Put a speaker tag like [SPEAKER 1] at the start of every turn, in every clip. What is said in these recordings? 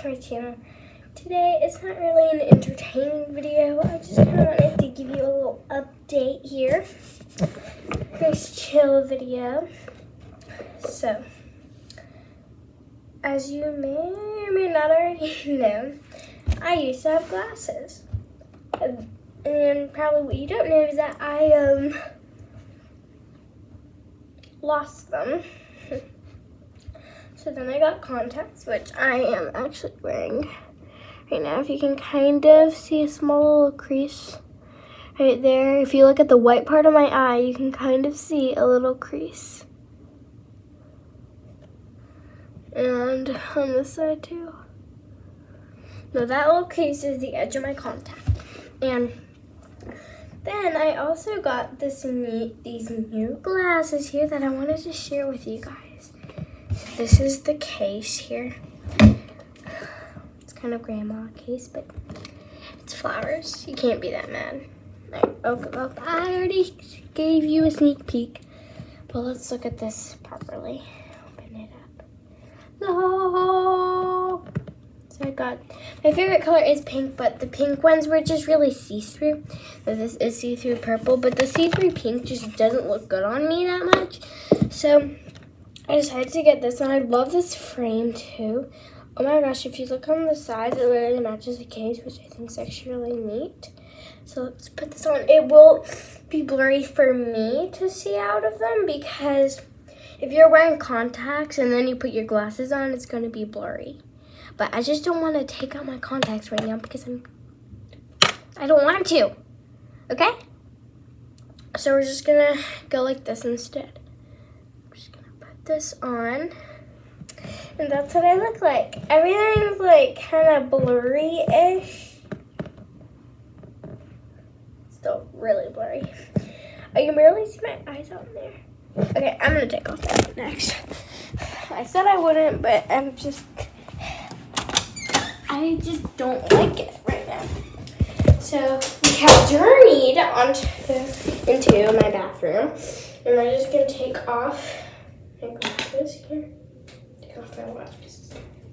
[SPEAKER 1] to my channel. Today it's not really an entertaining video. I just kind of wanted to give you a little update here. Nice chill video. So, as you may or may not already know, I used to have glasses. And probably what you don't know is that I lost them. So then I got contacts, which I am actually wearing right now. If you can kind of see a small little crease right there. If you look at the white part of my eye, you can kind of see a little crease. And on this side too. Now that little crease is the edge of my contact. And then I also got these new glasses here that I wanted to share with you guys. This is the case here. It's kind of grandma case, but it's flowers. You can't be that mad. Oh, I already gave you a sneak peek. But let's look at this properly. Open it up. No. So I got, my favorite color is pink, but the pink ones were just really see-through. This is see-through purple, but the see-through pink just doesn't look good on me that much. So I decided to get this one. I love this frame too. Oh my gosh, if you look on the sides, it literally matches the case, which I think is actually really neat. So let's put this on. It will be blurry for me to see out of them because if you're wearing contacts and then you put your glasses on, it's going to be blurry. But I just don't want to take out my contacts right now because I don't want to. Okay? So we're just going to go like this instead. This on, and that's what I look like. Everything's like kind of blurry-ish. Still really blurry. I can barely see my eyes out there. Okay, I'm gonna take off that next. I said I wouldn't, but I just don't like it right now. So we have journeyed into my bathroom, and I'm just gonna take off my glasses here. Take off my glasses.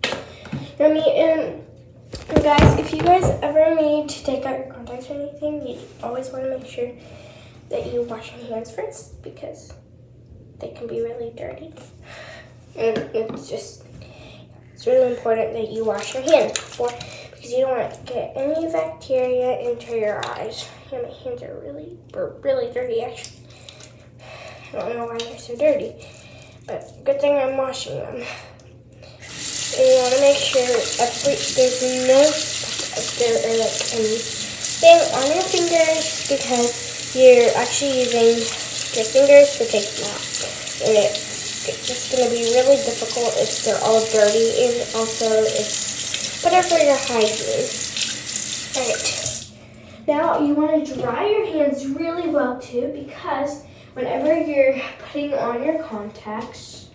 [SPEAKER 1] And guys, if you guys ever need to take out your contacts or anything, you always want to make sure that you wash your hands first because they can be really dirty. And it's really important that you wash your hands before because you don't want to get any bacteria into your eyes. And my hands are really dirty actually. I don't know why they're so dirty. But good thing I'm washing them. And you want to make sure there's no dirt or like anything on your fingers because you're actually using your fingers to take them out. And it's just going to be really difficult if they're all dirty and also it's better for your hygiene. Alright. Now you want to dry your hands really well too because whenever you're putting on your contacts,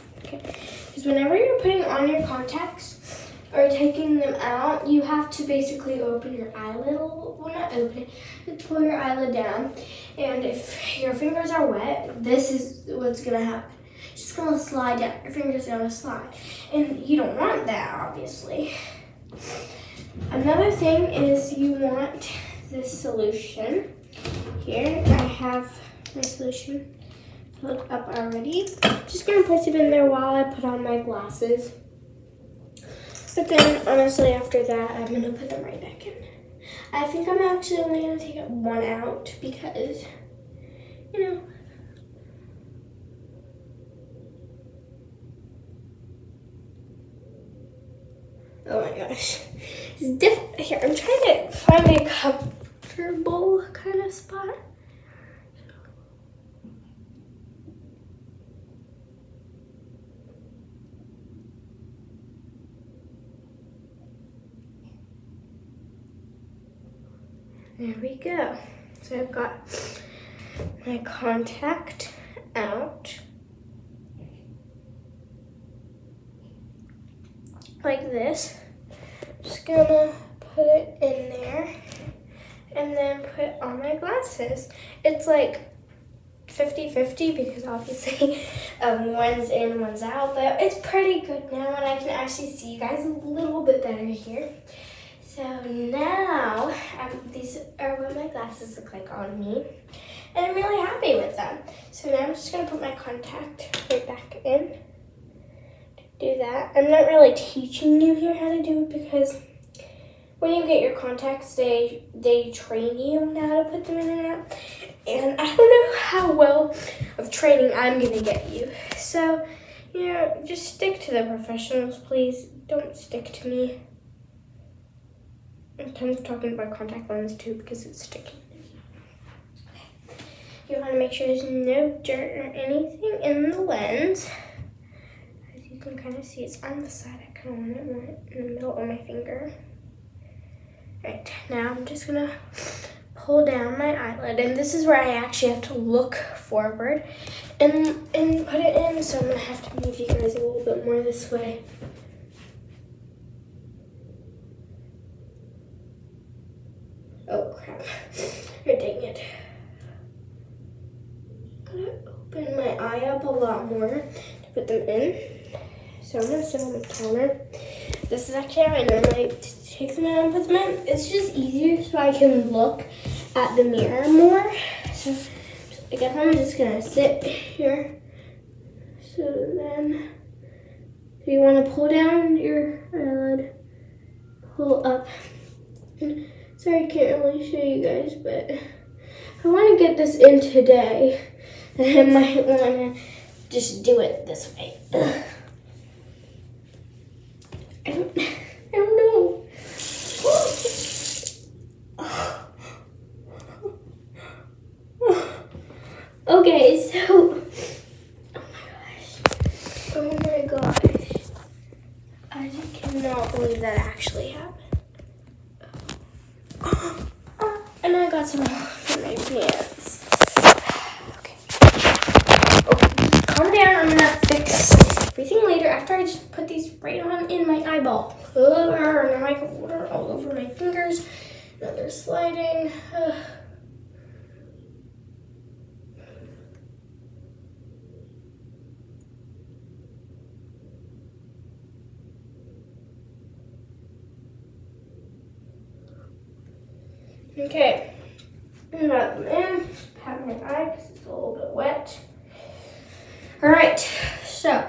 [SPEAKER 1] or taking them out, you have to basically open your eyelid, well not open it, pull your eyelid down. And if your fingers are wet, this is what's gonna happen. It's just gonna slide down, your finger's gonna slide. And you don't want that, obviously. Another thing is you want this solution. Here, I have my solution filled up already. Just gonna place it in there while I put on my glasses. But then, honestly, after that, I'm gonna put them right back in. I think I'm actually only gonna take one out because, you know. Oh my gosh. It's different. Here, I'm trying to find a comfortable kind of spot. There we go. So I've got my contact out. Like this. Just gonna put it in there and then put on my glasses. It's like 50-50 because obviously one's in, one's out, but it's pretty good now and I can actually see you guys a little bit better here. So now, these are what my glasses look like on me and I'm really happy with them. So now I'm just gonna put my contact right back in. Do that. I'm not really teaching you here how to do it because when you get your contacts, they train you on how to put them in and out. And I don't know how well of training I'm gonna get you. So, you know, just stick to the professionals, please. Don't stick to me. I'm kind of talking about contact lens too because it's sticky. Okay. You wanna make sure there's no dirt or anything in the lens. As you can kind of see, it's on the side. I kind of want it more in the middle of my finger. Right, now I'm just gonna pull down my eyelid, and this is where I actually have to look forward and put it in, so I'm gonna have to move you guys a little bit more this way. Oh crap, oh, dang it. I'm gonna open my eye up a lot more to put them in. So I'm gonna sit on the counter. This is actually how I normally take them out and put them in. It's just easier so I can look at the mirror more. So I guess I'm just gonna sit here. So then, if you wanna pull down your eyelid, pull up. And sorry I can't really show you guys, but I wanna get this in today. And I might wanna just do it this way. I don't know. Okay, so, oh my gosh. I just cannot believe that actually happened. And I got some in my pants. Okay. Oh, calm down, I'm gonna fix everything later after I just put these right on in my eyeball. Now I got water all over my fingers. Now they're sliding. Okay, I got them in. Pat my eye because it's a little bit wet. All right, so.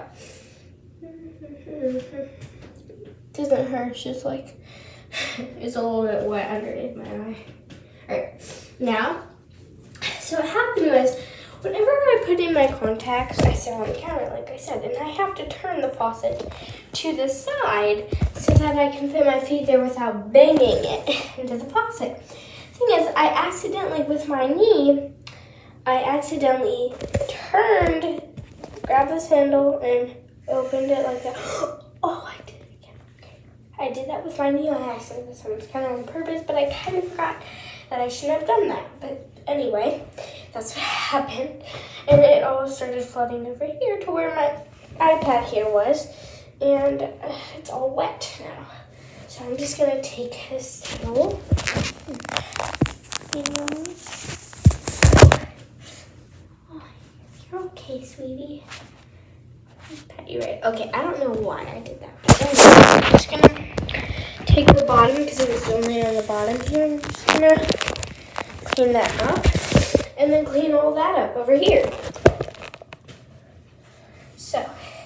[SPEAKER 1] Doesn't hurt, it's just like it's a little bit wet underneath my eye. Alright, now, so what happened was, whenever I put in my contacts, I sit on the counter, like I said, and I have to turn the faucet to the side so that I can fit my feet there without banging it into the faucet. Thing is, I accidentally, with my knee, I accidentally grabbed this handle and opened it like that. Oh, I did it again. Okay. I did that with my knee on accident. This one was kind of on purpose, but I kind of forgot that I shouldn't have done that. But anyway, that's what happened. And it all started flooding over here to where my iPad here was. And it's all wet now. So I'm just going to take this towel. Oh, you're okay, sweetie. Pat you right. Okay, I don't know why I did that. But anyway, I'm just gonna take the bottom because it was only on the bottom here. I'm just gonna clean that up and then clean all that up over here. So,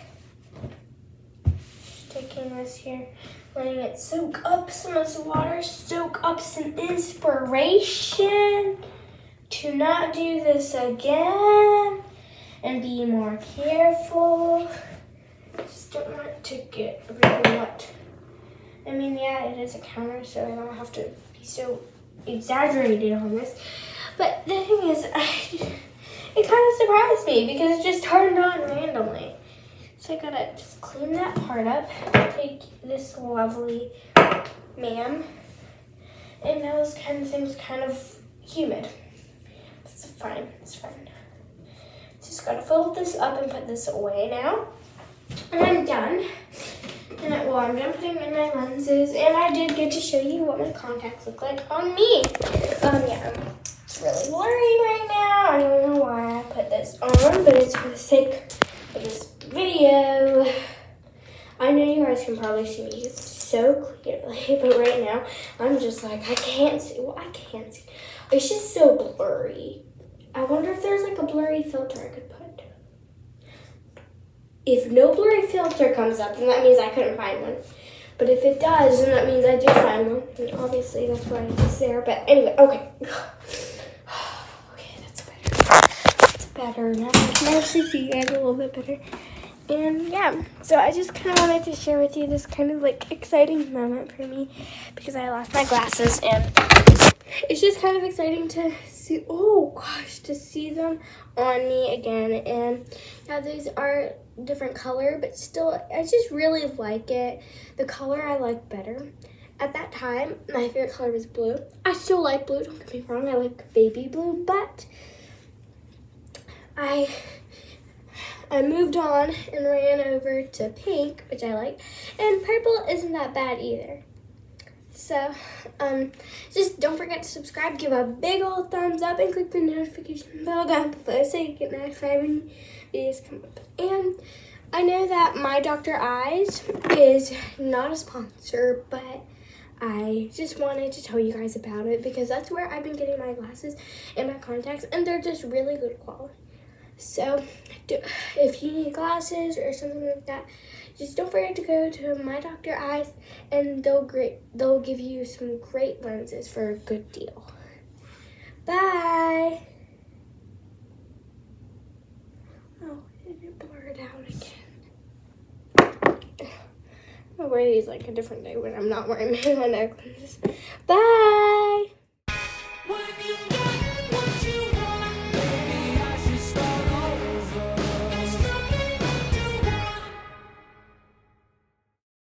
[SPEAKER 1] just taking this here, letting it soak up some of the water, soak up some inspiration to not do this again. And be more careful. Just don't want it to get really wet. I mean, yeah, it is a counter, so I don't have to be so exaggerated on this. But the thing is, it kind of surprised me because it just turned on randomly. So I gotta just clean that part up. Take this lovely ma'am. And now this kind of thing's kind of humid. It's fine, it's fine. Just gotta fill this up and put this away now. And I'm done. And I'm done putting in my lenses. And I did get to show you what my contacts look like on me. Yeah. It's really blurry right now. I don't know why I put this on, but it's for the sake of this video. I know you guys can probably see me so clearly, but right now I'm just like, I can't see. Well, I can't see. It's just so blurry. I wonder if there's like a blurry filter I could put. If no blurry filter comes up, then that means I couldn't find one. But if it does, then that means I did find one. And obviously, that's why it's there. But anyway, okay. Okay, that's better. That's better. Now I can actually see you guys a little bit better. And yeah, so I just kind of wanted to share with you this kind of like exciting moment for me because I lost my glasses, and it's just kind of exciting to see, oh gosh, to see them on me again. And yeah, these are different color, but still, I just really like it. The color I like better. At that time, my favorite color was blue. I still like blue, don't get me wrong, I like baby blue, but I moved on and ran over to pink, which I like, and purple isn't that bad either. So, just don't forget to subscribe, give a big old thumbs up, and click the notification bell down below so you get notified when videos come up. And I know that My Dr. Eyes is not a sponsor, but I just wanted to tell you guys about it because that's where I've been getting my glasses and my contacts, and they're just really good quality. So, if you need glasses or something like that, just don't forget to go to My Dr. Eyes, and they'll give you some great lenses for a good deal. Bye. Oh, it blurred out again. I'll wear these like a different day when I'm not wearing my necklaces. Bye.